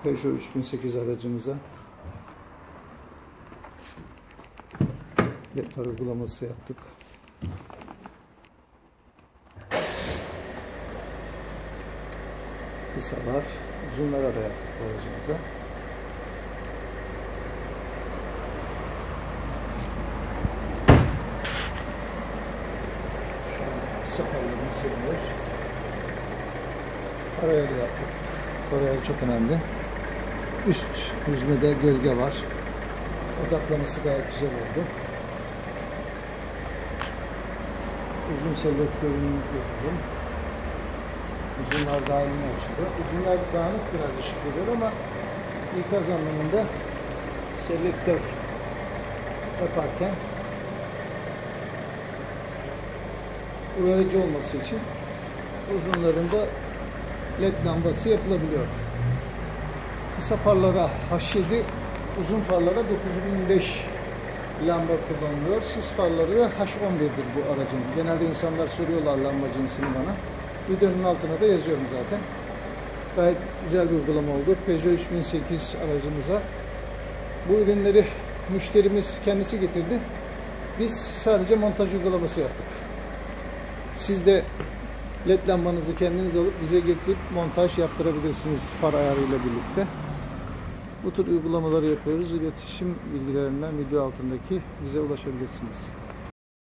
Peugeot 3008 aracımıza led far uygulaması yaptık. Kısalar, uzunlara da yaptık bu aracımıza. Şu an kısa farlarımız yanıyor. Araya da yaptık. Oraya çok önemli. Üst yüzmede gölge var. Odaklaması gayet güzel oldu. Uzun selektörünü yapalım. Uzunlar daimi açıldı. Uzunlar dağınık biraz ışık veriyor ama ikaz anlamında selektör yaparken uyarıcı olması için uzunlarında led lambası yapılabiliyor. Kısa farlara H7, uzun farlara 9005 lamba kullanılıyor. Sis farları da H11'dir bu aracın. Genelde insanlar soruyorlar lamba cinsini bana. Videonun altına da yazıyorum zaten. Gayet güzel bir uygulama oldu. Peugeot 3008 aracımıza. Bu ürünleri müşterimiz kendisi getirdi. Biz sadece montaj uygulaması yaptık. Siz de led lambanızı kendiniz alıp bize getirip montaj yaptırabilirsiniz far ayarıyla birlikte. Bu tür uygulamaları yapıyoruz. İletişim bilgilerinden video altındaki bize ulaşabilirsiniz.